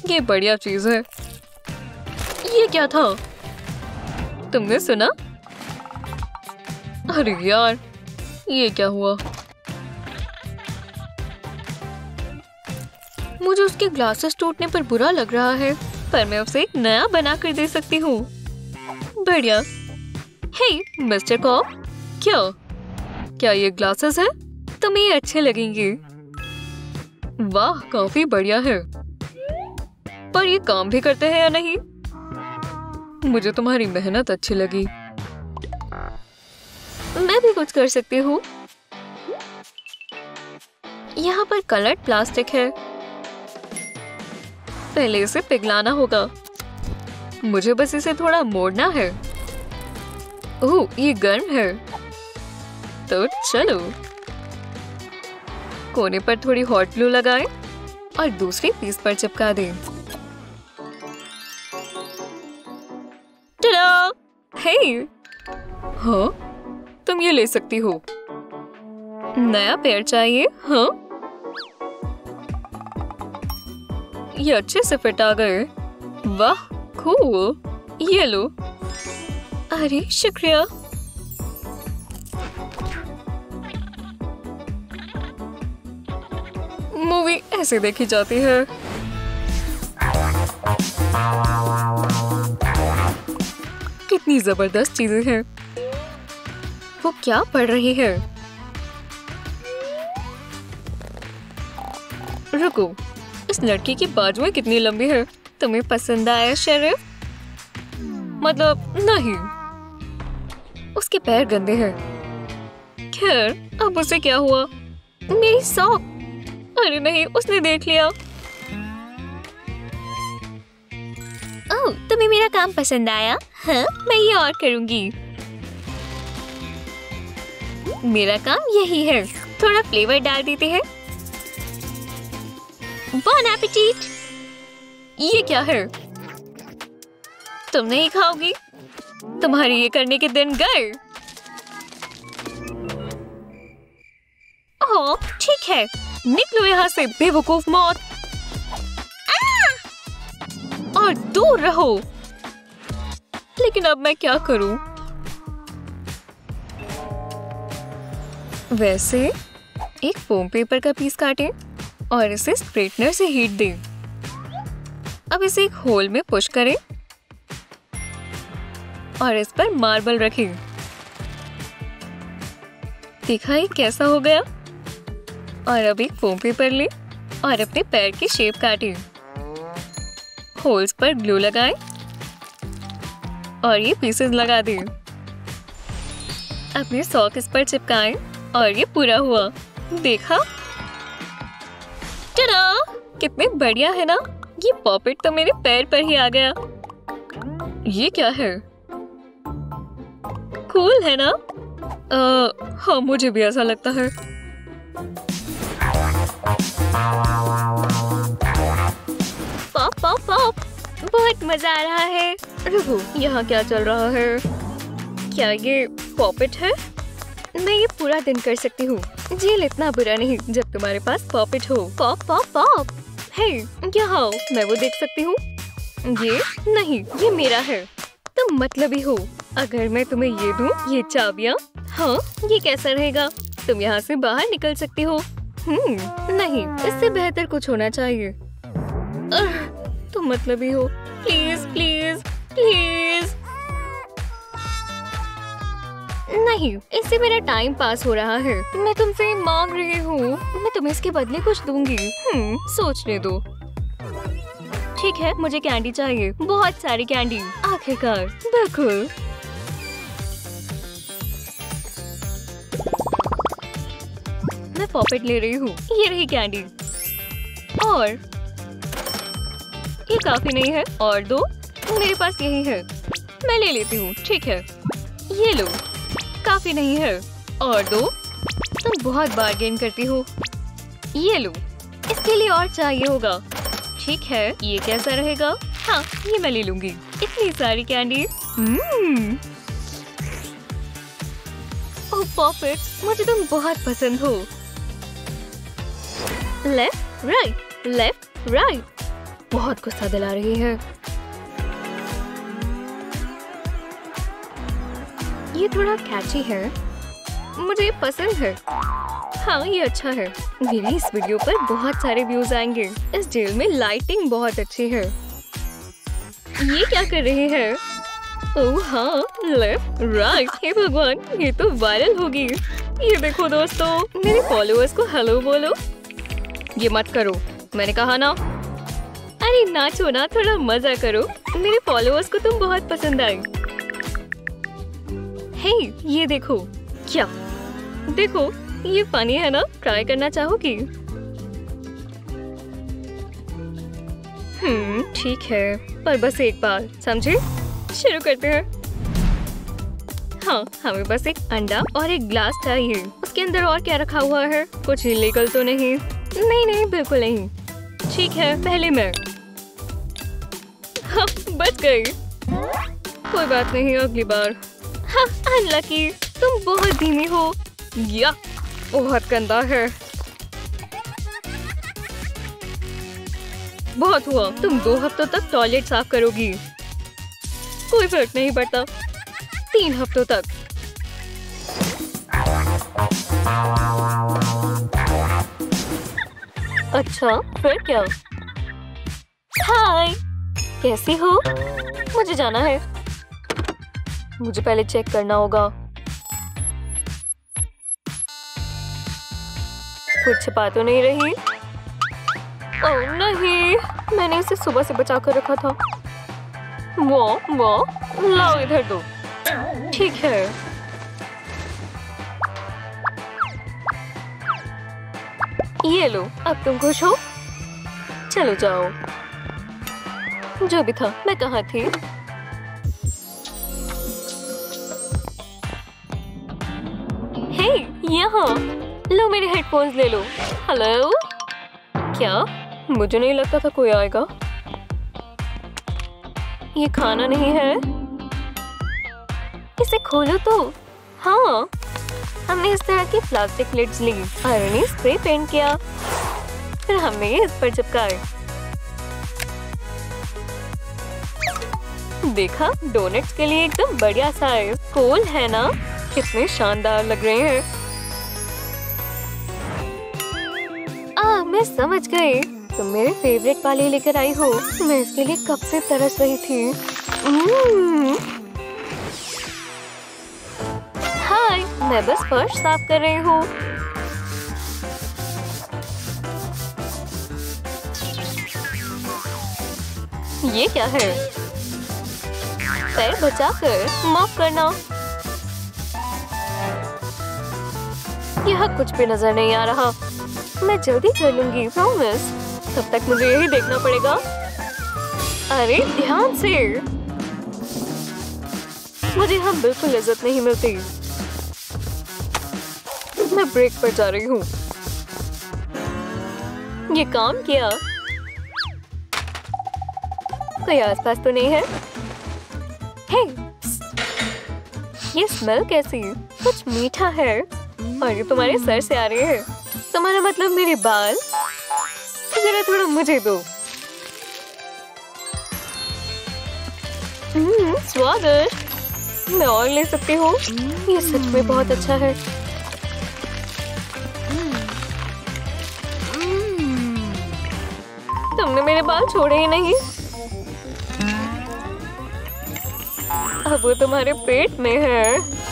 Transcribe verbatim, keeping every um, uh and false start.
ये बढ़िया चीज है। ये क्या था? तुमने सुना? अरे यार, ये क्या हुआ? मुझे उसके ग्लासेस टूटने पर बुरा लग रहा है, पर मैं उसे एक नया बना कर दे सकती हूँ। बढ़िया। हे मिस्टर कॉप, क्या क्या ये ग्लासेस है? तुम्हें ये अच्छे लगेंगे। वाह, काफी बढ़िया है। पर ये काम भी करते हैं या नहीं? मुझे तुम्हारी मेहनत अच्छी लगी। मैं भी कुछ कर सकती हूँ। यहाँ पर कलर्ड प्लास्टिक है। पहले इसे पिघलाना होगा। मुझे बस इसे थोड़ा मोड़ना है। ओह, ये गर्म है। तो चलो, कोने पर थोड़ी हॉट ग्लू लगाएं और दूसरी पीस पर चिपका दें। टाडा! हे, हाँ, तुम ये ले सकती हो। नया पेयर चाहिए? हाँ, ये अच्छे से फिट आ गए। वाह, कूल। ये लो। अरे शुक्रिया। मूवी ऐसे देखी जाती है। कितनी जबरदस्त चीजें हैं। वो क्या पढ़ रही है? रुको, इस लड़की की बाजुएं कितनी लंबी है। तुम्हें पसंद आया शेरिफ? मतलब नहीं, उसके पैर गंदे हैं। खैर, अब उसे क्या हुआ? मेरी सॉक। अरे नहीं, उसने देख लिया। ओह, तुम्हें मेरा काम पसंद आया? हाँ, मैं ये और करूंगी। मेरा काम यही है। थोड़ा फ्लेवर डाल देते हैं। बॉन एपेटिट। ये क्या है? तुम नहीं खाओगी? तुम्हारे ये करने के दिन गए। ओह, ठीक है, निकलो यहाँ से बेवकूफ मौत। और दूर रहो। लेकिन अब मैं क्या करूं? वैसे एक फोम पेपर का पीस काटें और इसे स्ट्रेटनर से हीट दें। अब इसे एक होल में पुश करें और इस पर मार्बल रखें। देखा ये कैसा हो गया? और अब एक फोम पेपर लें और अपने पैर की शेप काटें। होल्स पर ग्लू लगाएं और ये पीसेस लगा दें। अपने सॉक इस पर चिपकाएं और ये पूरा हुआ। देखा? टाडा! कितने बढ़िया है ना? ये पॉपेट तो मेरे पैर पर ही आ गया। ये क्या है? कूल है ना? आ, हाँ, मुझे भी ऐसा लगता है। पॉप पॉप पॉप, बहुत मजा आ रहा है। रुको, यहाँ क्या चल रहा है? क्या ये पॉपेट है? मैं ये पूरा दिन कर सकती हूँ। जेल इतना बुरा नहीं जब तुम्हारे पास पॉपेट हो। Pop pop pop. हे, यहाँ आओ, मैं वो देख सकती हूँ। ये नहीं, ये मेरा है। तुम मतलबी हो। अगर मैं तुम्हें ये दूँ, ये चाबियाँ। हाँ, ये कैसा रहेगा? तुम यहाँ से बाहर निकल सकती हो। हम्म, नहीं, इससे बेहतर कुछ होना चाहिए। तुम मतलबी हो। Please please please. नहीं, इससे मेरा टाइम पास हो रहा है। मैं तुमसे मांग रही हूँ। मैं तुम्हें इसके बदले कुछ दूंगी। हम्म, सोचने दो। ठीक है, मुझे कैंडी चाहिए, बहुत सारी कैंडी। आखिरकार, बिल्कुल। मैं पॉपेट ले रही हूँ। ये रही कैंडी। और ये काफी नहीं है, और दो। मेरे पास यही है, मैं ले लेती हूँ। ठीक है, ये लो। काफी नहीं है, और दो। तुम बहुत बार्गेन करती हो। ये लो, इसके लिए और चाहिए होगा। ठीक है, ये कैसा रहेगा? हाँ, ये मैं ले लूंगी। इतनी सारी कैंडी। हम्म। ओह पॉपेट, मुझे तुम बहुत पसंद हो। Left right, left right. बहुत गुस्सा दिला रही है। ये थोड़ा कैची है, मुझे ये पसंद है। हाँ ये अच्छा है। मेरी इस वीडियो पर बहुत सारे व्यूज आएंगे। इस जेल में लाइटिंग बहुत अच्छी है। ये क्या कर रही है? ओह हाँ, लेफ्ट राइट। हे भगवान, ये तो वायरल होगी। ये देखो दोस्तों, मेरे फॉलोअर्स को हेलो बोलो। ये मत करो, मैंने कहा ना। अरे नाचो ना, थोड़ा मजा करो। मेरे फॉलोअर्स को तुम बहुत पसंद आए। हे ये देखो। क्या? देखो ये फनी है ना, ट्राई करना चाहोगी? हम्म ठीक है, पर बस एक बार, समझे? शुरू करते हैं। हाँ, हमें बस एक अंडा और एक ग्लास चाहिए। उसके अंदर और क्या रखा हुआ है? कुछ इलीगल तो नहीं? नहीं नहीं बिल्कुल नहीं। ठीक है, पहले मैं। हाँ, बच गई। कोई बात नहीं, अगली बार। हाँ, अनलकी, तुम बहुत धीमी हो। या बहुत गंदा है। बहुत हुआ, तुम दो हफ्तों तक टॉयलेट साफ करोगी। कोई फर्क नहीं पड़ता, तीन हफ्तों तक। अच्छा फिर क्या? हाय, कैसी हो? मुझे जाना है। मुझे पहले चेक करना होगा। कुछ छिपा तो नहीं रही? ओह नहीं, मैंने इसे सुबह से बचा कर रखा था। वो वो लाओ इधर दो। ठीक है। ये लो, अब तुम खुश हो? चलो जाओ। जो भी था, मैं कहाँ थी? हे, यहाँ लो, मेरे हेडफोन्स ले लो। हेलो? क्या? मुझे नहीं लगता था कोई आएगा। ये खाना नहीं है। इसे खोलो तो। हाँ, हमने इस तरह की प्लास्टिक लिड्स ली, आयरन स्प्रे पेंट किया, फिर हमने ये इस पर चिपकाए। देखा, डोनट्स के लिए एकदम बढ़िया सा है। कूल है ना? कितने शानदार लग रहे हैं। आ, मैं समझ गई, तुम मेरे फेवरेट वाले लेकर आई हो। मैं इसके लिए कब से तरस रही थी। हाय, मैं बस फर्श साफ कर रही हूँ। ये क्या है? पैर बचाकर मॉप करना। यहाँ कुछ भी नजर नहीं आ रहा। मैं जल्दी कर लूंगी, प्रॉमिस। तब तक मुझे यही देखना पड़ेगा। अरे ध्यान से, मुझे यहाँ बिल्कुल इज्जत नहीं मिलती। मैं ब्रेक पर जा रही हूँ। ये काम किया। कोई आसपास तो नहीं है? हे, ये स्मेल कैसी? कुछ मीठा है और ये तुम्हारे सर से आ रही है। तुम्हारा मतलब मेरे बाल? जरा थोड़ा मुझे दो। हम्म, स्वागत। मैं और ले सकती हूँ? ये सच में बहुत अच्छा है। तुमने मेरे बाल छोड़े ही नहीं। अब वो तुम्हारे पेट में है।